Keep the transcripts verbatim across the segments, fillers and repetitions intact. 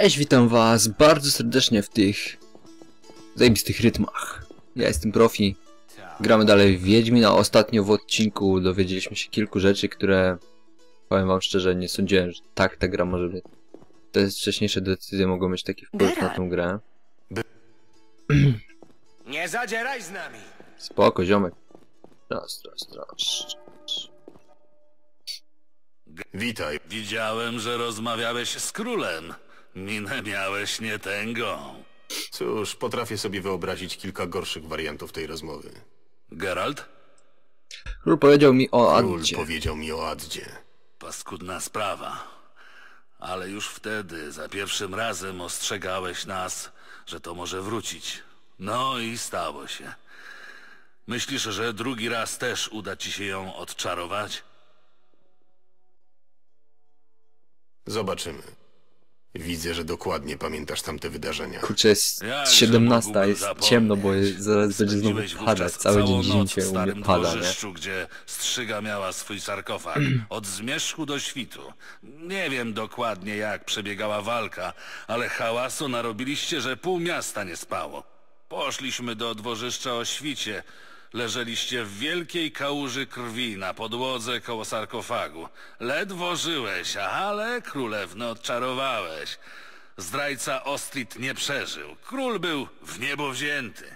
Cześć, witam was bardzo serdecznie w tych zajebistych rytmach. Ja jestem Profi, gramy dalej w Wiedźmina. Ostatnio w odcinku dowiedzieliśmy się kilku rzeczy, które, powiem wam szczerze, nie sądziłem, że tak ta gra może być. Te wcześniejsze decyzje mogą mieć taki wpływ na tę grę. Nie zadzieraj z nami! Spoko, ziomek. Raz, raz, raz. Witaj. Widziałem, że rozmawiałeś z królem. Minę miałeś nietęgą. Cóż, potrafię sobie wyobrazić kilka gorszych wariantów tej rozmowy. Geralt? Król powiedział mi o Król Addzie. powiedział mi o Addzie. Paskudna sprawa. Ale już wtedy, za pierwszym razem ostrzegałeś nas, że to może wrócić. No i stało się. Myślisz, że drugi raz też uda ci się ją odczarować? Zobaczymy. Widzę, że dokładnie pamiętasz tamte wydarzenia. Kurczę, jest Jakże siedemnasta, mógłbym jest zapomnieć. ciemno, bo jest, zaraz będzie znowu Spędziłeś padać. wówczas Cały dzień całą noc się w u mnie starym pada, nie? dworzyszczu, gdzie strzyga miała swój sarkofag. Od zmierzchu do świtu. Nie wiem dokładnie, jak przebiegała walka, ale hałasu narobiliście, że pół miasta nie spało. Poszliśmy do dworzyszcza o świcie. Leżeliście w wielkiej kałuży krwi na podłodze koło sarkofagu. Ledwo żyłeś, ale królewnę odczarowałeś. Zdrajca Ostrid nie przeżył. Król był w niebo wzięty.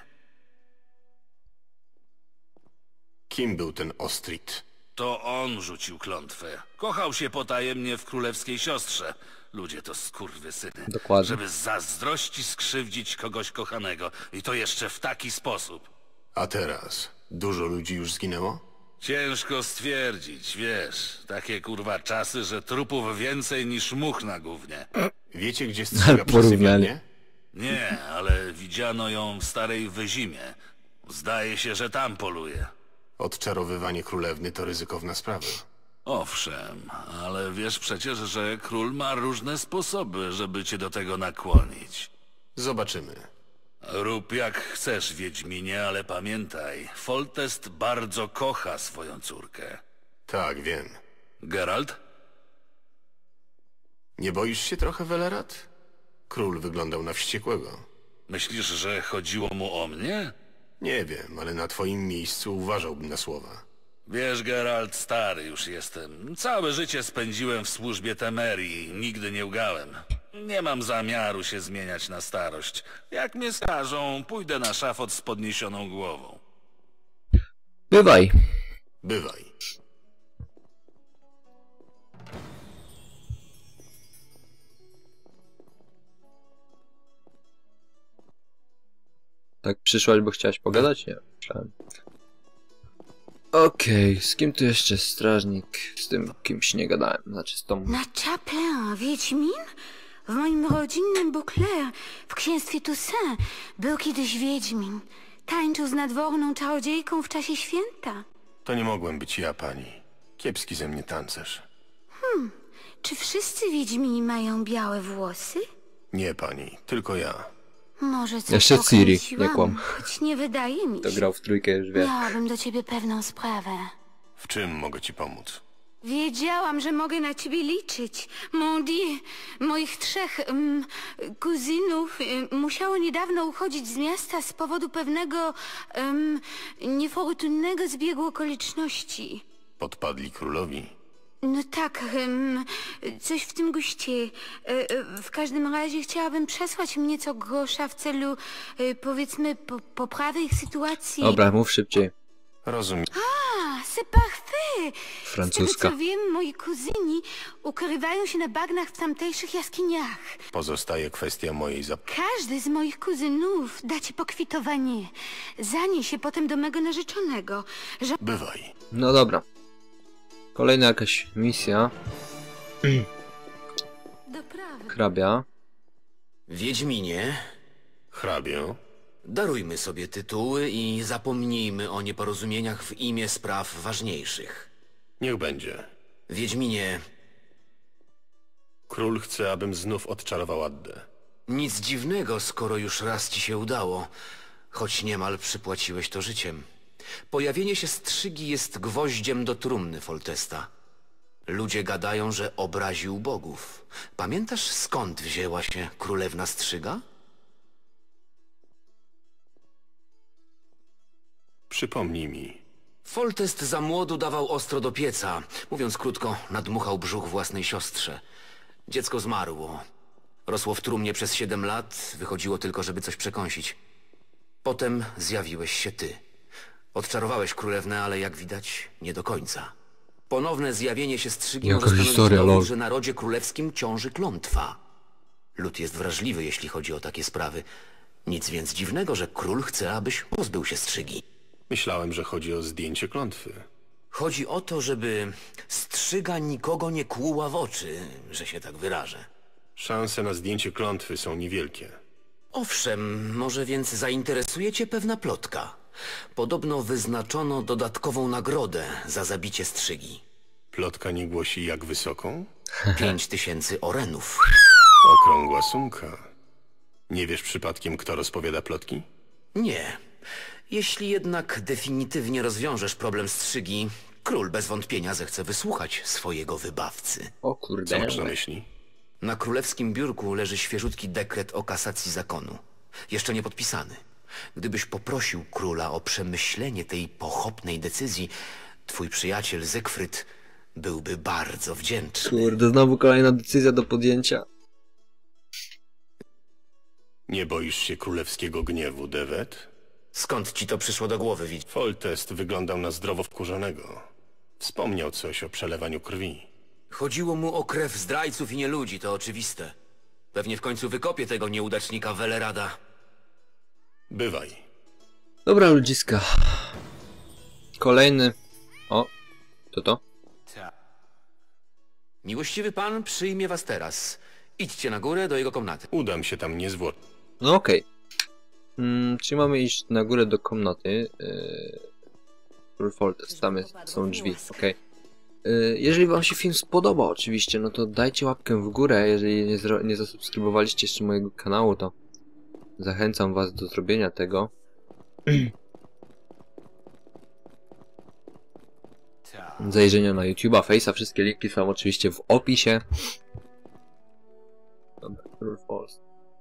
Kim był ten Ostrid? To on rzucił klątwę. Kochał się potajemnie w królewskiej siostrze. Ludzie to skurwysyny. Dokładnie. Żeby z zazdrości skrzywdzić kogoś kochanego. I to jeszcze w taki sposób. A teraz? Dużo ludzi już zginęło? Ciężko stwierdzić, wiesz. Takie kurwa czasy, że trupów więcej niż much na gównie. Wiecie, gdzie strzega Porównanie. przesypialnię? Nie, ale widziano ją w starej Wyzimie. Zdaje się, że tam poluje. Odczarowywanie królewny to ryzykowna sprawa. Owszem, ale wiesz przecież, że król ma różne sposoby, żeby cię do tego nakłonić. Zobaczymy. Rób jak chcesz, Wiedźminie, ale pamiętaj, Foltest bardzo kocha swoją córkę. Tak, wiem. Geralt? Nie boisz się trochę, Welerat? Król wyglądał na wściekłego. Myślisz, że chodziło mu o mnie? Nie wiem, ale na twoim miejscu uważałbym na słowa. Wiesz, Geralt, stary już jestem. Całe życie spędziłem w służbie Temerii, nigdy nie ugałem. Nie mam zamiaru się zmieniać na starość. Jak mnie skażą, pójdę na szafot z podniesioną głową. Bywaj. Bywaj. Tak przyszłaś, bo chciałaś pogadać? Nie, myślałem. Okej, okay, z kim tu jeszcze strażnik? Z tym kimś nie gadałem, znaczy z tą... Na Chaplin, Wiedźmin? W moim rodzinnym Beauclair, w księstwie Toussaint, był kiedyś Wiedźmin. Tańczył z nadworną czarodziejką w czasie święta. To nie mogłem być ja, pani. Kiepski ze mnie tancerz. Hmm, czy wszyscy Wiedźmini mają białe włosy? Nie, pani, tylko ja. Może coś Jeszcze Ciri, nie pokręciłam, kłam. choć nie wydaje mi To się. grał w trójkę, już wie. Miałabym do ciebie pewną sprawę. W czym mogę ci pomóc? Wiedziałam, że mogę na ciebie liczyć. Mon Dieu, moich trzech um, kuzynów um, musiało niedawno uchodzić z miasta z powodu pewnego um, niefortunnego zbiegu okoliczności. Podpadli królowi. No tak, um, coś w tym guście. E, e, w każdym razie chciałabym przesłać mnie co grosza w celu, e, powiedzmy, po, poprawy ich sytuacji. Dobra, mów szybciej. Rozumiem. A, c'est parfait! Francuska. Z tego co wiem, moi kuzyni ukrywają się na bagnach w tamtejszych jaskiniach. Pozostaje kwestia mojej zap... Każdy z moich kuzynów da ci pokwitowanie. Zanieś się potem do mego narzeczonego, że... Bywaj. No dobra. Kolejna jakaś misja. Doprawdy. Hrabia. Wiedźminie, Hrabio. darujmy sobie tytuły i zapomnijmy o nieporozumieniach w imię spraw ważniejszych. Niech będzie. Wiedźminie, Król chce, abym znów odczarował Addę. nic dziwnego, skoro już raz ci się udało, choć niemal przypłaciłeś to życiem. Pojawienie się strzygi jest gwoździem do trumny Foltesta. Ludzie gadają, że obraził bogów. Pamiętasz, skąd wzięła się królewna Strzyga? Przypomnij mi. Foltest za młodu dawał ostro do pieca. Mówiąc krótko, nadmuchał brzuch własnej siostrze. Dziecko zmarło. Rosło w trumnie przez siedem lat, wychodziło tylko, żeby coś przekąsić. Potem zjawiłeś się ty. Odczarowałeś królewnę, ale jak widać, nie do końca. Ponowne zjawienie się Strzygi Jaka może stanowić historia, dowód, lol. że na rodzie królewskim ciąży klątwa. Lud jest wrażliwy, jeśli chodzi o takie sprawy. Nic więc dziwnego, że król chce, abyś pozbył się Strzygi. Myślałem, że chodzi o zdjęcie klątwy. Chodzi o to, żeby Strzyga nikogo nie kłuła w oczy, że się tak wyrażę. Szanse na zdjęcie klątwy są niewielkie. Owszem, może więc zainteresuje cię pewna plotka. Podobno wyznaczono dodatkową nagrodę za zabicie Strzygi. Plotka nie głosi jak wysoką? Pięć tysięcy orenów. Okrągła sumka. Nie wiesz przypadkiem, kto rozpowiada plotki? Nie. Jeśli jednak definitywnie rozwiążesz problem Strzygi, król bez wątpienia zechce wysłuchać swojego wybawcy. O Co kurde. masz na myśli? Na królewskim biurku leży świeżutki dekret o kasacji zakonu. Jeszcze nie podpisany. Gdybyś poprosił króla o przemyślenie tej pochopnej decyzji, twój przyjaciel Zegfryd byłby bardzo wdzięczny. Kurde, znowu kolejna decyzja do podjęcia. Nie boisz się królewskiego gniewu, Devet? Skąd ci to przyszło do głowy, widz? Foltest wyglądał na zdrowo wkurzonego. Wspomniał coś o przelewaniu krwi. Chodziło mu o krew zdrajców i nieludzi, to oczywiste. Pewnie w końcu wykopie tego nieudacznika Welerada. Bywaj. Dobra, ludziska. Kolejny. O, to to? Miłościwy pan przyjmie was teraz. Idźcie na górę do jego komnaty. Udam się tam niezwłocznie. No okej. Hmm, czyli mamy iść na górę do komnaty. Yy... Król Foltest, tam jest, są drzwi, okej. Yy, jeżeli wam się film spodobał oczywiście, no to dajcie łapkę w górę. Jeżeli nie, zro- nie zasubskrybowaliście jeszcze mojego kanału, to zachęcam was do zrobienia tego. Zajrzenia na YouTube'a, Face'a, wszystkie linki są oczywiście w opisie. Dobra, Król Foltest.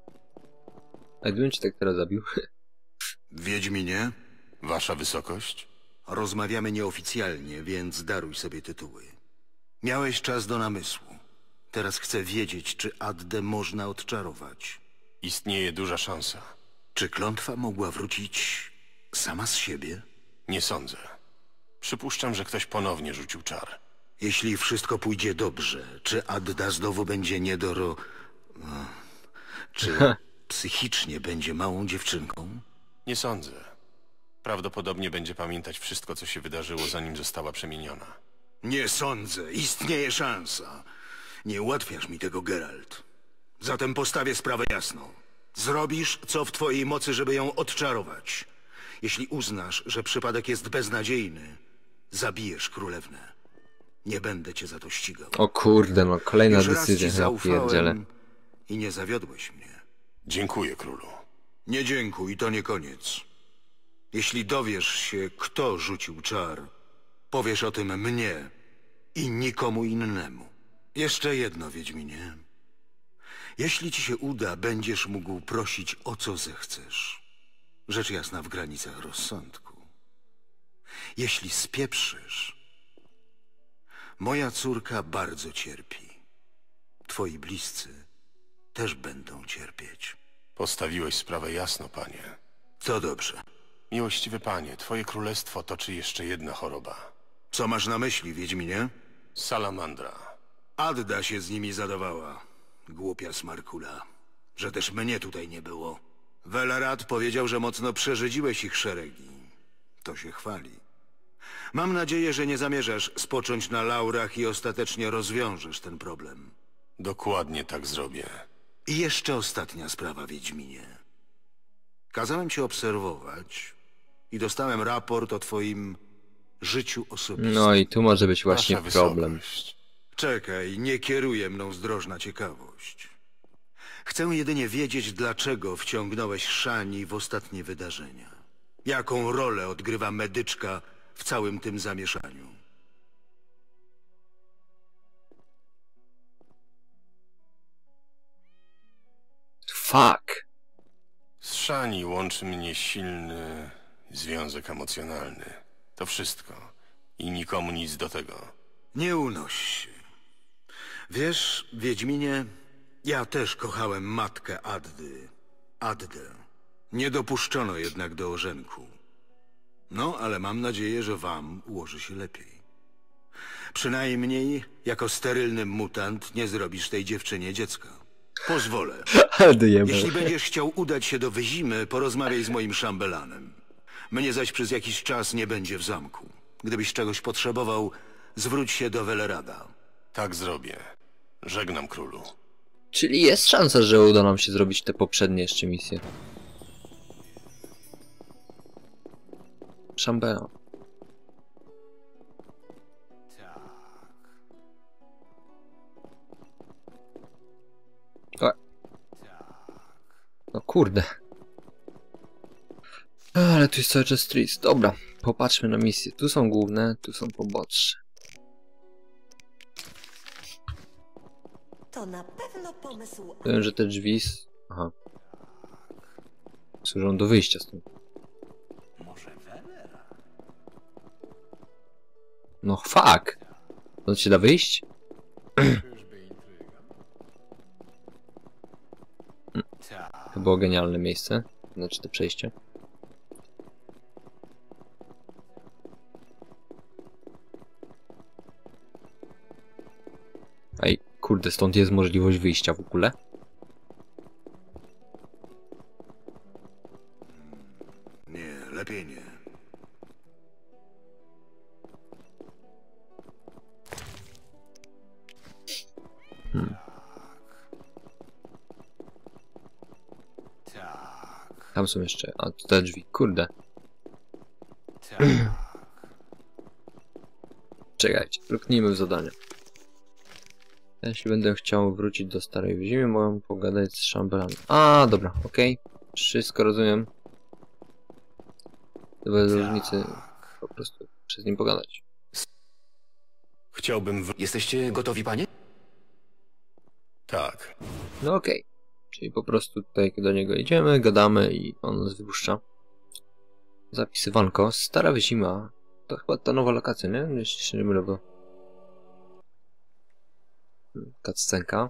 A gdybym cię tak teraz zabił? Wiedźminie, Wasza wysokość? rozmawiamy nieoficjalnie, więc daruj sobie tytuły. Miałeś czas do namysłu. Teraz chcę wiedzieć, czy Addę można odczarować. Istnieje duża szansa. Czy klątwa mogła wrócić sama z siebie? Nie sądzę. Przypuszczam, że ktoś ponownie rzucił czar. Jeśli wszystko pójdzie dobrze, czy Adda znowu będzie niedoro... no, Czy psychicznie będzie małą dziewczynką? Nie sądzę. Prawdopodobnie będzie pamiętać wszystko, co się wydarzyło, zanim została przemieniona. Nie sądzę. Istnieje szansa. Nie ułatwiasz mi tego, Geralt. Zatem postawię sprawę jasno. Zrobisz, co w twojej mocy, żeby ją odczarować. Jeśli uznasz, że przypadek jest beznadziejny, zabijesz królewnę. Nie będę cię za to ścigał. O kurde, no kolejna Już raz decyzja, ci ja pierdzielę. zaufałem i nie zawiodłeś mnie. Dziękuję, królu. Nie dziękuj, to nie koniec. Jeśli dowiesz się, kto rzucił czar, powiesz o tym mnie i nikomu innemu. Jeszcze jedno, Wiedźminie. Jeśli ci się uda, będziesz mógł prosić o co zechcesz. Rzecz jasna w granicach rozsądku. Jeśli spieprzysz, moja córka bardzo cierpi. Twoi bliscy też będą cierpieć. Postawiłeś sprawę jasno, panie. To dobrze. Miłościwy panie, twoje królestwo toczy jeszcze jedna choroba. Co masz na myśli, Wiedźminie? Salamandra. Adda się z nimi zadawała. Głupia smarkula. Że też mnie tutaj nie było. Welerad powiedział, że mocno przerzedziłeś ich szeregi. To się chwali. Mam nadzieję, że nie zamierzasz spocząć na laurach i ostatecznie rozwiążesz ten problem. Dokładnie tak zrobię. I jeszcze ostatnia sprawa, Wiedźminie. Kazałem cię obserwować i dostałem raport o twoim życiu osobistym. No i tu może być właśnie Wasza problem. wysokość. Czekaj, nie kieruje mną zdrożna ciekawość. Chcę jedynie wiedzieć, dlaczego wciągnąłeś Szani w ostatnie wydarzenia. Jaką rolę odgrywa medyczka w całym tym zamieszaniu? fuck. Z Shani łączy mnie silny związek emocjonalny. To wszystko. I nikomu nic do tego. Nie unoś się. Wiesz, Wiedźminie, ja też kochałem matkę Addy. Addę. Nie dopuszczono jednak do ożenku. No, ale mam nadzieję, że wam ułoży się lepiej. Przynajmniej jako sterylny mutant nie zrobisz tej dziewczynie dziecka. Pozwolę. Jeśli będziesz chciał udać się do Wyzimy, porozmawiaj z moim szambelanem. Mnie zaś przez jakiś czas nie będzie w zamku. Gdybyś czegoś potrzebował, zwróć się do Welerada. Tak zrobię. Żegnam, królu. Czyli jest szansa, że uda nam się zrobić te poprzednie jeszcze misje. Szambelan. O. No kurde. Ale tu jest cały czas trist. Dobra, popatrzmy na misje. Tu są główne, tu są poboczne. To na pewno pomysł. Wiem, że te drzwi... Aha. Służą do wyjścia stąd. No fuck! To się da wyjść? To było genialne miejsce. Znaczy to przejście. Ej, kurde, stąd jest możliwość wyjścia w ogóle? Nie, lepiej nie. Hmm. Tam są jeszcze... A, tu te drzwi, kurde. Czekajcie, kliknijmy w zadanie. Jeśli będę chciał wrócić do Starej Wyzimy, mogę pogadać z szambelanem. A, dobra, okej. Okay. Wszystko rozumiem. Bez różnicy, po prostu przez nim pogadać. Chciałbym w... Jesteście gotowi, panie? Tak. No okej. Okay. Czyli po prostu tutaj do niego idziemy, gadamy i on nas wypuszcza. Zapisywanko. Stara Wyzima. To chyba ta nowa lokacja, nie? Jeśli się nie mylę, bo... Cutscenka.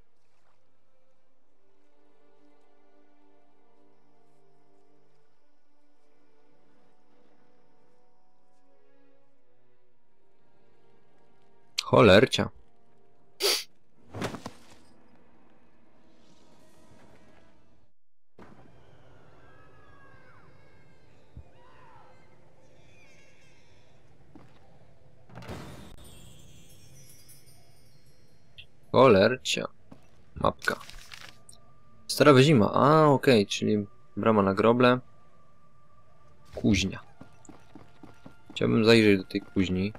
Cholercia. Cholercia. Mapka. Stara Wyzima. A, okej, okay, czyli brama na groble. Kuźnia. Chciałbym zajrzeć do tej kuźni.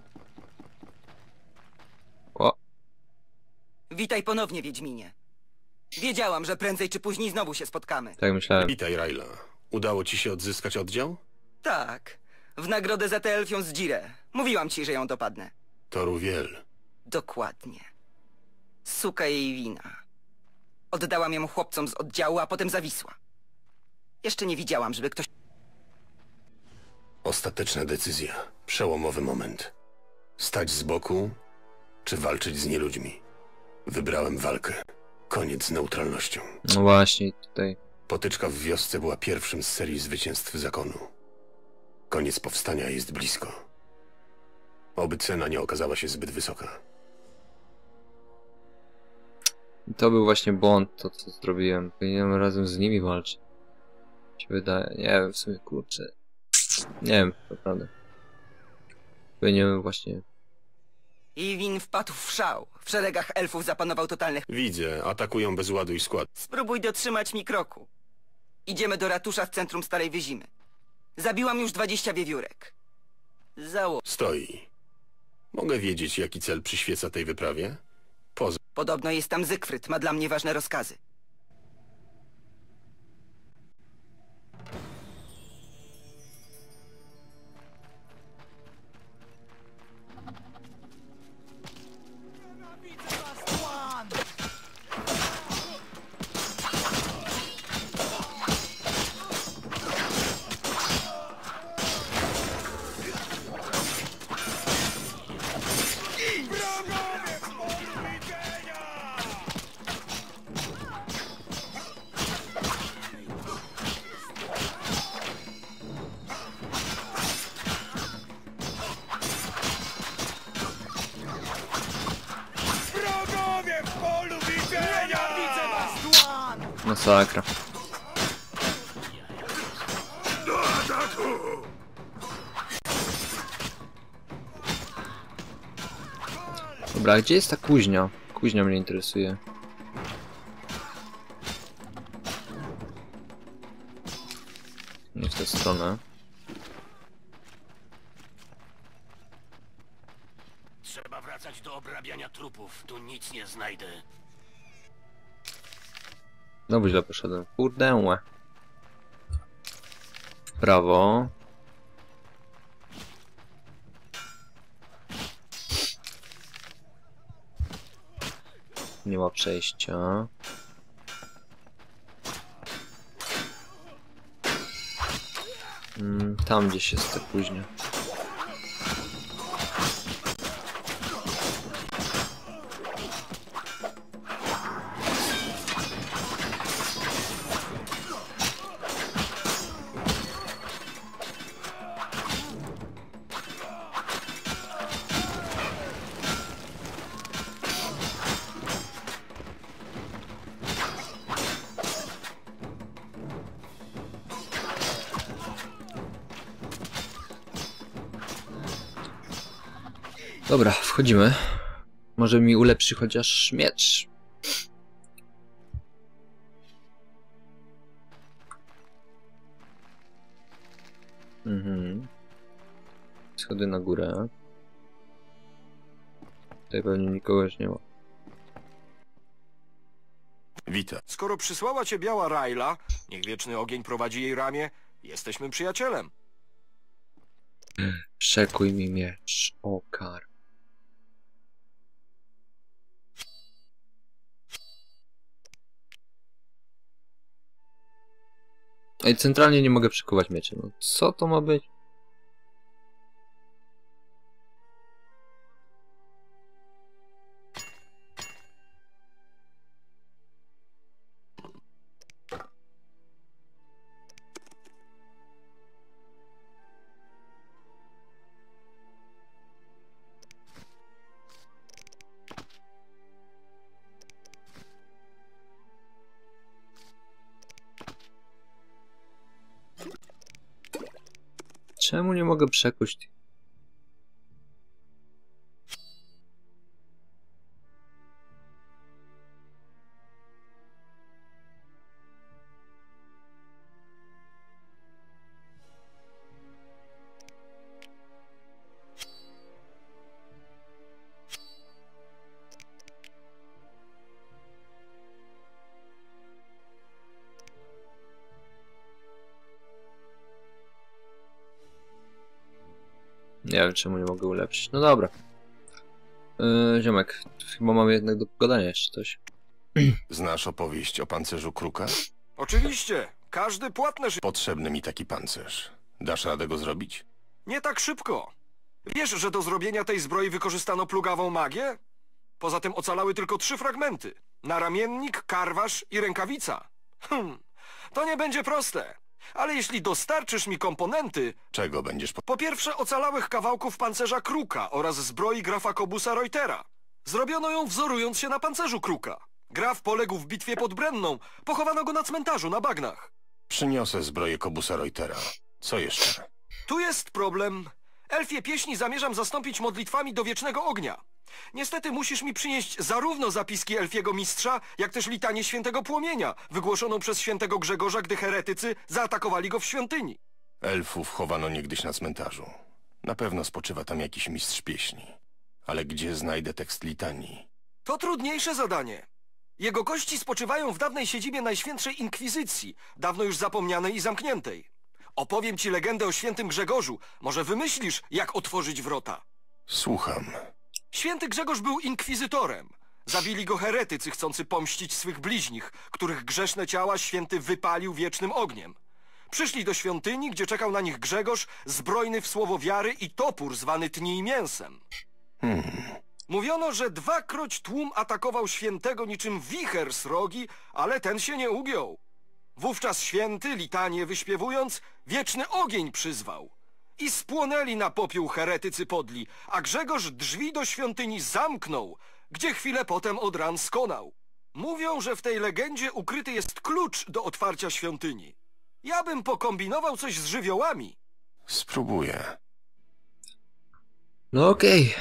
O. Witaj ponownie, Wiedźminie. Wiedziałam, że prędzej czy później znowu się spotkamy. Tak myślałem. Witaj, Rayla. Udało ci się odzyskać oddział? Tak. W nagrodę za tę elfią z Dzirę. Mówiłam ci, że ją dopadnę. To Ruwiel. Dokładnie. Suka jej wina. Oddałam ją chłopcom z oddziału, a potem zawisła. Jeszcze nie widziałam, żeby ktoś... Ostateczna decyzja. Przełomowy moment. Stać z boku, czy walczyć z nieludźmi? Wybrałem walkę. Koniec z neutralnością. No właśnie, tutaj... Potyczka w wiosce była pierwszym z serii zwycięstw zakonu. Koniec powstania jest blisko. Oby cena nie okazała się zbyt wysoka. To był właśnie błąd, to co zrobiłem. Powinienem razem z nimi walczyć. Mi się wydaje, nie wiem, w sumie kurczę. Nie wiem, naprawdę. Powinienem właśnie... Iwin wpadł w szał. W szeregach elfów zapanował totalny... Widzę, atakują bez ładu i składu. Spróbuj dotrzymać mi kroku. Idziemy do ratusza w centrum Starej Wyzimy. Zabiłam już dwadzieścia wiewiórek. Zało... Stoi. Mogę wiedzieć, jaki cel przyświeca tej wyprawie? Poza... Podobno jest tam Zygfryd, ma dla mnie ważne rozkazy. Masakra. Dobra, gdzie jest ta kuźnia? Kuźnia mnie interesuje. Nie w tę stronę. Trzeba wracać do obrabiania trupów. Tu nic nie znajdę. Znowu źle poszedłem. Kurde. W prawo. Nie ma przejścia. Mm, tam gdzieś jest to później. Dobra, wchodzimy. Może mi ulepszy chociaż miecz. Mhm. Schody na górę. Tutaj pewnie nikogo już nie ma. Witaj. Skoro przysłała cię biała Rayla, niech wieczny ogień prowadzi jej ramię, jesteśmy przyjacielem. Przekuj mi miecz, Okar. Ej, centralnie nie mogę przekuwać mieczy. No co to ma być? Czemu nie mogę przekuć tych? Nie wiem, czemu nie mogę ulepszyć. No dobra. Yy, ziomek, chyba mamy jednak do pogadania jeszcze coś. Znasz opowieść o pancerzu Kruka? Oczywiście, każdy płatnerz... Potrzebny mi taki pancerz. Dasz radę go zrobić? Nie tak szybko. Wiesz, że do zrobienia tej zbroi wykorzystano plugawą magię? Poza tym ocalały tylko trzy fragmenty. Naramiennik, karwasz i rękawica. Hm, to nie będzie proste. Ale jeśli dostarczysz mi komponenty... Czego będziesz po... Po pierwsze ocalałych kawałków pancerza Kruka oraz zbroi grafa Kobusa Reutera. Zrobiono ją wzorując się na pancerzu Kruka. Graf poległ w bitwie pod Brenną. Pochowano go na cmentarzu na bagnach. Przyniosę zbroję Kobusa Reutera. Co jeszcze? Tu jest problem. Elfie pieśni zamierzam zastąpić modlitwami do Wiecznego Ognia. Niestety musisz mi przynieść zarówno zapiski elfiego mistrza, jak też litanię Świętego Płomienia, wygłoszoną przez świętego Grzegorza, gdy heretycy zaatakowali go w świątyni. Elfów chowano niegdyś na cmentarzu. Na pewno spoczywa tam jakiś mistrz pieśni. Ale gdzie znajdę tekst litanii? To trudniejsze zadanie. Jego kości spoczywają w dawnej siedzibie Najświętszej Inkwizycji, dawno już zapomnianej i zamkniętej. Opowiem ci legendę o świętym Grzegorzu. Może wymyślisz, jak otworzyć wrota. Słucham. Święty Grzegorz był inkwizytorem. Zabili go heretycy chcący pomścić swych bliźnich, których grzeszne ciała święty wypalił wiecznym ogniem. Przyszli do świątyni, gdzie czekał na nich Grzegorz, zbrojny w słowo wiary i topór zwany tnij mięsem. Hmm. Mówiono, że dwakroć tłum atakował świętego niczym wicher srogi, ale ten się nie ugiął. Wówczas święty, litanie wyśpiewując, wieczny ogień przyzwał. I spłonęli na popiół heretycy podli, a Grzegorz drzwi do świątyni zamknął, gdzie chwilę potem od ran skonał. Mówią, że w tej legendzie ukryty jest klucz do otwarcia świątyni. Ja bym pokombinował coś z żywiołami. Spróbuję. No okej.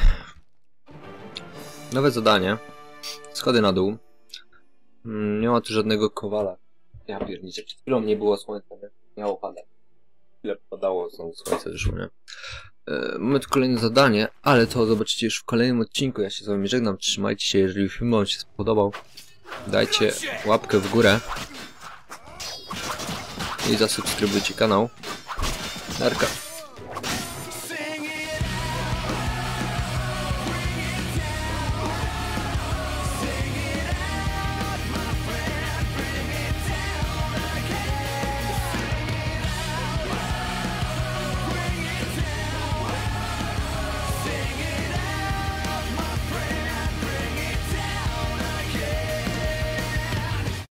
Nowe zadanie. Schody na dół. Mm, nie ma tu żadnego kowala. Ja pierniczę. Przed chwilą nie było słońca, nie? Miało padać. Chwilę padało, znowu słońce wyszło, nie? E, mamy tu kolejne zadanie, ale to zobaczycie już w kolejnym odcinku. Ja się z wami żegnam. Trzymajcie się, jeżeli film wam się spodobał. Dajcie łapkę w górę. I zasubskrybujcie kanał. Narka.